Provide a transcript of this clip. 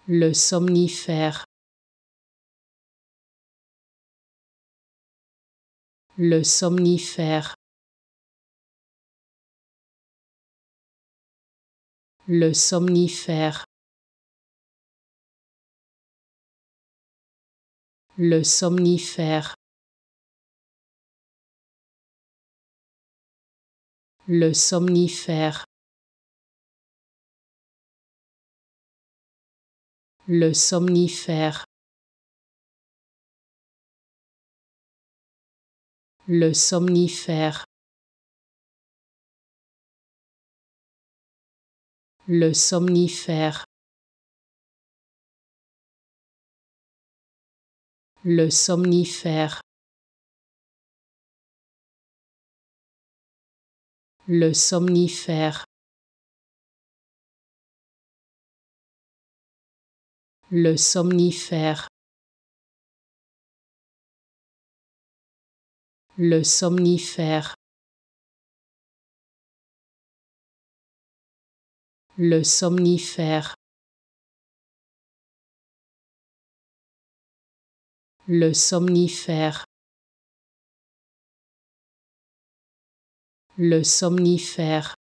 le somnifère, le somnifère, le somnifère, le somnifère, le somnifère, le somnifère, le somnifère, le somnifère, le somnifère, le somnifère, le somnifère, le somnifère, le somnifère, le somnifère, le somnifère,